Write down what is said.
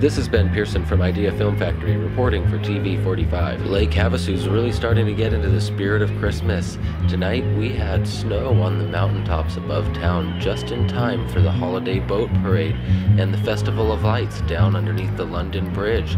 This is Ben Pearson from Idea Film Factory reporting for TV45. Lake Havasu is really starting to get into the spirit of Christmas. Tonight we had snow on the mountaintops above town just in time for the holiday boat parade and the Festival of Lights down underneath the London Bridge.